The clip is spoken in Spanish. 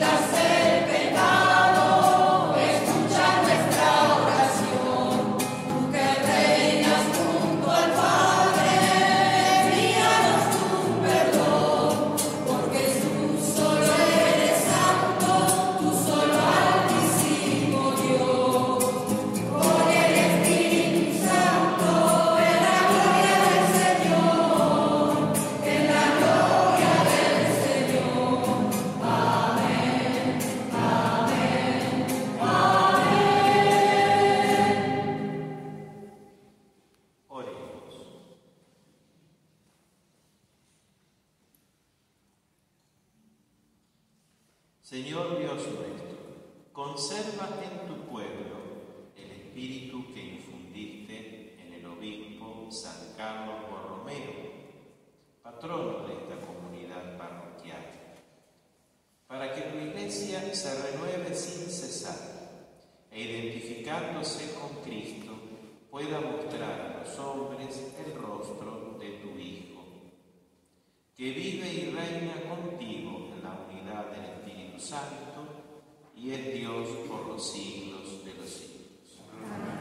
Señor Dios nuestro, conserva en tu pueblo el espíritu que infundiste en el obispo San Carlos Borromeo, patrono de esta comunidad parroquial, para que tu Iglesia se renueve sin cesar e identificándose con Cristo pueda mostrar a los hombres el rostro de tu Hijo, que vive y reina contigo en la unidad del Espíritu Santo y es Dios por los siglos de los siglos. Amén.